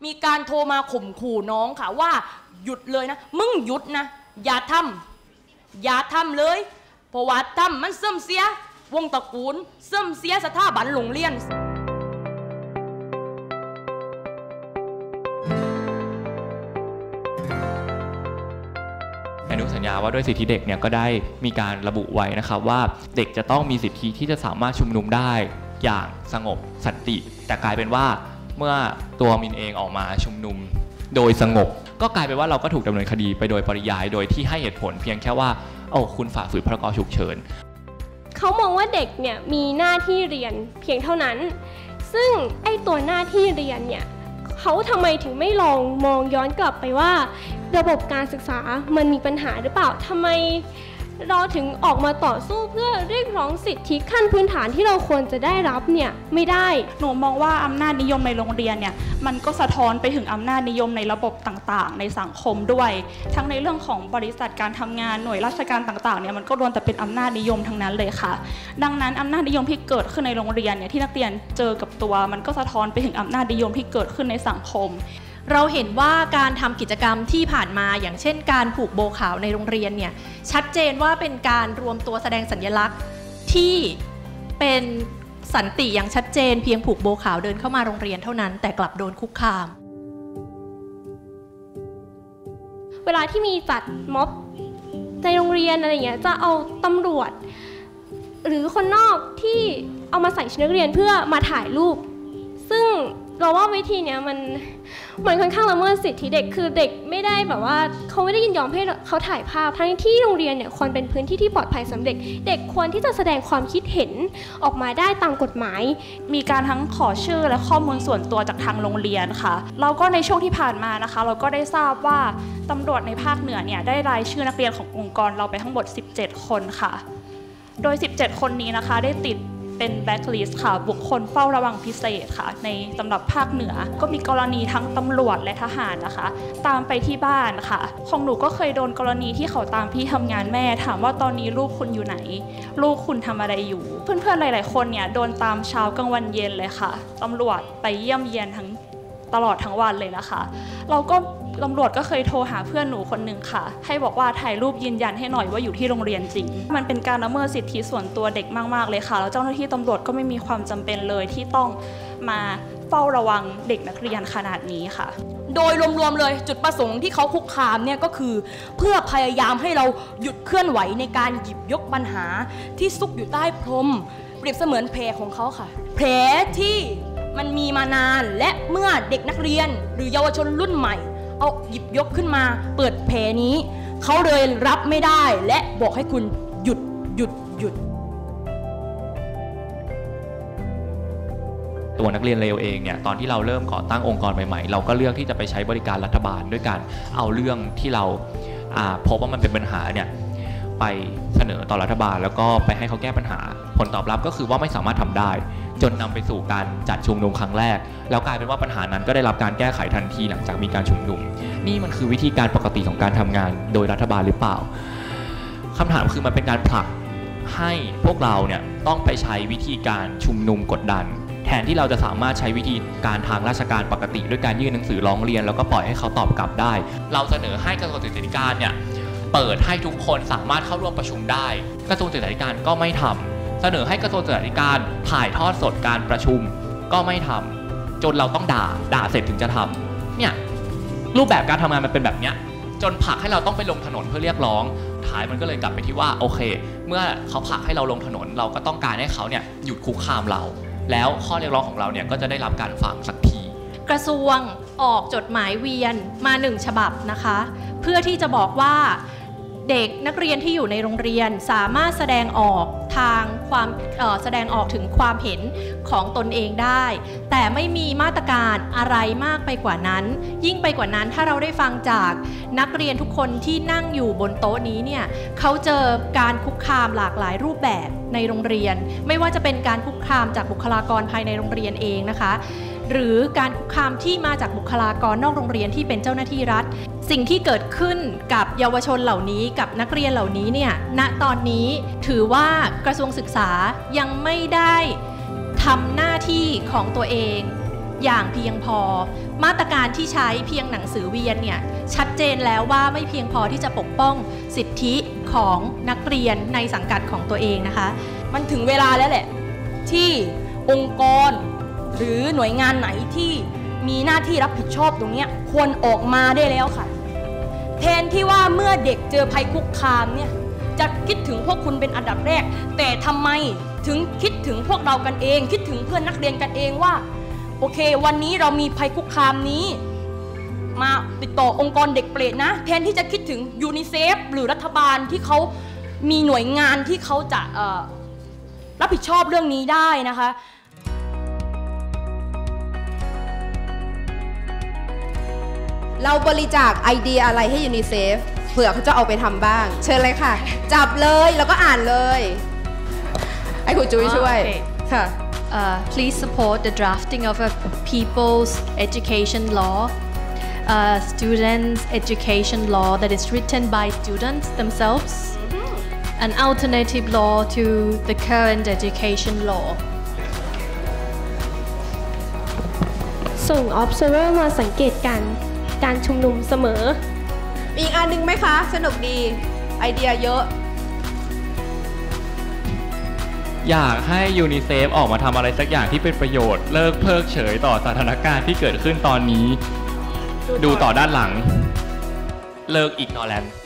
มีการโทรมาข่มขู่น้องค่ะว่าหยุดเลยนะมึงหยุดนะอย่าทำเลยเพราะว่าทำมันเสื่อมเสียวงตระกูลเสื่อมเสียสถาบันโรงเรียนอนุสัญญาว่าด้วยสิทธิเด็กเนี่ยก็ได้มีการระบุไว้นะครับว่าเด็กจะต้องมีสิทธิที่จะสามารถชุมนุมได้อย่างสงบสันติแต่กลายเป็นว่าเมื่อตัวมินเองออกมาชุมนุมโดยสงบก็กลายเป็นว่าเราก็ถูกดำเนินคดีไปโดยปริยายโดยที่ให้เหตุผลเพียงแค่ว่าคุณฝ่าฝืนพรก.ฉุกเฉินเขามองว่าเด็กเนี่ยมีหน้าที่เรียนเพียงเท่านั้นซึ่งไอ้ตัวหน้าที่เรียนเนี่ยเขาทำไมถึงไม่ลองมองย้อนกลับไปว่าระบบการศึกษามันมีปัญหาหรือเปล่าทำไมเราถึงออกมาต่อสู้เพื่อเรียกร้องสิทธิขั้นพื้นฐานที่เราควรจะได้รับเนี่ยไม่ได้หนูมองว่าอำนาจนิยมในโรงเรียนเนี่ยมันก็สะท้อนไปถึงอำนาจนิยมในระบบต่างๆในสังคมด้วยทั้งในเรื่องของบริษัทการทำงานหน่วยราชการต่างๆเนี่ยมันก็ล้วนแต่เป็นอำนาจนิยมทั้งนั้นเลยค่ะดังนั้นอำนาจนิยมที่เกิดขึ้นในโรงเรียนเนี่ยที่นักเรียนเจอกับตัวมันก็สะท้อนไปถึงอำนาจนิยมที่เกิดขึ้นในสังคมเราเห็นว่าการทำกิจกรรมที่ผ่านมาอย่างเช่นการผูกโบขาวในโรงเรียนเนี่ยชัดเจนว่าเป็นการรวมตัวแสดงสัญลักษณ์ที่เป็นสันติอย่างชัดเจนเพียงผูกโบขาวเดินเข้ามาโรงเรียนเท่านั้นแต่กลับโดนคุกคามเวลาที่มีจัดม็อบในโรงเรียนอะไรเงี้ยจะเอาตำรวจหรือคนนอกที่เอามาใส่ชุดนักเรียนเพื่อมาถ่ายรูปซึ่งเราว่าวิธีเนี้ยมันค่อนข้างละเมิดสิทธิเด็กคือเด็กไม่ได้แบบว่าเขาไม่ได้ยินยอมให้เขาถ่ายภาพทั้งที่โรงเรียนเนี่ยควรเป็นพื้นที่ที่ปลอดภัยสำหรับเด็กเด็กควรที่จะแสดงความคิดเห็นออกมาได้ตามกฎหมายมีการทั้งขอชื่อและข้อมูลส่วนตัวจากทางโรงเรียนค่ะเราก็ในช่วงที่ผ่านมานะคะเราก็ได้ทราบว่าตำรวจในภาคเหนือเนี่ยได้รายชื่อนักเรียนขององค์กรเราไปทั้งหมด17คนค่ะโดย17คนนี้นะคะได้ติดเป็นแบล็คลิสต์ค่ะบุคคลเฝ้าระวังพิเศษค่ะในสำหรับภาคเหนือก็มีกรณีทั้งตำรวจและทหารนะคะตามไปที่บ้านค่ะของหนูก็เคยโดนกรณีที่เขาตามพี่ทำงานแม่ถามว่าตอนนี้ลูกคุณอยู่ไหนลูกคุณทำอะไรอยู่เพื่อนๆหลายๆคนเนี่ยโดนตามเช้ากลางวันเย็นเลยค่ะตำรวจไปเยี่ยมเยียนตลอดทั้งวันเลยนะคะตำรวจก็เคยโทรหาเพื่อนหนูคนหนึ่งค่ะให้บอกว่าถ่ายรูปยืนยันให้หน่อยว่าอยู่ที่โรงเรียนจริงมันเป็นการละเมิดสิทธิส่วนตัวเด็กมากๆเลยค่ะแล้วเจ้าหน้าที่ตำรวจก็ไม่มีความจำเป็นเลยที่ต้องมาเฝ้าระวังเด็กนักเรียนขนาดนี้ค่ะโดยรวมๆเลยจุดประสงค์ที่เขาคุกคามเนี่ยก็คือเพื่อพยายามให้เราหยุดเคลื่อนไหวในการหยิบยกปัญหาที่ซุกอยู่ใต้พรมเปรียบเสมือนแผลของเขาค่ะแผลที่มันมีมานานและเมื่อเด็กนักเรียนหรือเยาวชนรุ่นใหม่เอาหยิบยกขึ้นมาเปิดแผลนี้เขาเลยรับไม่ได้และบอกให้คุณหยุดตัวนักเรียนเลวเองเนี่ยตอนที่เราเริ่มก่อตั้งองค์กรใหม่ๆเราก็เลือกที่จะไปใช้บริการรัฐบาลด้วยการเอาเรื่องที่เราพบว่ามันเป็นปัญหาเนี่ยไปเสนอต่อรัฐบาลแล้วก็ไปให้เขาแก้ปัญหาผลตอบรับก็คือว่าไม่สามารถทำได้จนนำไปสู่การจัดชุมนุมครั้งแรกแล้วกลายเป็นว่าปัญหานั้นก็ได้รับการแก้ไขทันทีหลังจากมีการชุมนุมนี่มันคือวิธีการปกติของการทำงานโดยรัฐบาลหรือเปล่าคำถามคือมันเป็นการผลักให้พวกเราเนี่ยต้องไปใช้วิธีการชุมนุมกดดันแทนที่เราจะสามารถใช้วิธีการทางราชการปกติด้วยการยื่นหนังสือร้องเรียนแล้วก็ปล่อยให้เขาตอบกลับได้เราเสนอให้กระทรวงศึกษาธิการเนี่ยเปิดให้ทุกคนสามารถเข้าร่วมประชุมได้กระทรวงศึกษาธิการก็ไม่ทำเสนอให้กระทรวงศึกษาธิการถ่ายทอดสดการประชุมก็ไม่ทำจนเราต้องด่าเสร็จถึงจะทำเนี่ยรูปแบบการทำงานมันเป็นแบบเนี้ยจนผลักให้เราต้องไปลงถนนเพื่อเรียกร้องท้ายมันก็เลยกลับไปที่ว่าโอเคเมื่อเขาผลักให้เราลงถนนเราก็ต้องการให้เขาเนี่ยหยุดคุกคามเราแล้วข้อเรียกร้องของเราเนี่ยก็จะได้รับการฟังสักทีกระทรวงออกจดหมายเวียนมา1ฉบับนะคะเพื่อที่จะบอกว่าเด็กนักเรียนที่อยู่ในโรงเรียนสามารถแสดงออกทางความแสดงออกถึงความเห็นของตนเองได้แต่ไม่มีมาตรการอะไรมากไปกว่านั้นยิ่งไปกว่านั้นถ้าเราได้ฟังจากนักเรียนทุกคนที่นั่งอยู่บนโต๊ะนี้เนี่ยเขาเจอการคุกคามหลากหลายรูปแบบในโรงเรียนไม่ว่าจะเป็นการคุกคามจากบุคลากรภายในโรงเรียนเองนะคะหรือการคุกคามที่มาจากบุคลากรนอกโรงเรียนที่เป็นเจ้าหน้าที่รัฐสิ่งที่เกิดขึ้นกับเยาวชนเหล่านี้กับนักเรียนเหล่านี้เนี่ยณตอนนี้ถือว่ากระทรวงศึกษายังไม่ได้ทำหน้าที่ของตัวเองอย่างเพียงพอมาตรการที่ใช้เพียงหนังสือเวียนเนี่ยชัดเจนแล้วว่าไม่เพียงพอที่จะปกป้องสิทธิของนักเรียนในสังกัดของตัวเองนะคะมันถึงเวลาแล้วแหละที่องค์กรหรือหน่วยงานไหนที่มีหน้าที่รับผิดชอบตรงนี้ควรออกมาได้แล้วค่ะแทนที่ว่าเมื่อเด็กเจอภัยคุกคามเนี่ยจะคิดถึงพวกคุณเป็นอันดับแรกแต่ทำไมถึงคิดถึงพวกเรากันเองคิดถึงเพื่อนนักเรียนกันเองว่าโอเควันนี้เรามีภัยคุกคามนี้มาติดต่อองค์กรเด็กเปรตนะแทนที่จะคิดถึงยูนิเซฟหรือรัฐบาลที่เขามีหน่วยงานที่เขาจะรับผิดชอบเรื่องนี้ได้นะคะเราบริจาคไอเดียอะไรให้ยูนิเซฟเผื่อเขาจะเอาไปทำบ้างเชิญเลยค่ะจับเลยแล้วก็อ่านเลยให้ครูจุ้ยช่วยค่ะ Please support the drafting of a people's education law, students' education law that is written by students themselves, an alternative law to the current education law. ส่ง observer มาสังเกตการชุมนุมเสมอมีอีกอันนึงไหมคะสนุกดีไอเดียเยอะอยากให้ยูนิเซฟออกมาทำอะไรสักอย่างที่เป็นประโยชน์เลิกเพิกเฉยต่อสถานการณ์ที่เกิดขึ้นตอนนี้ดูต่อด้านหลังเลิกอิกนอแลนซ์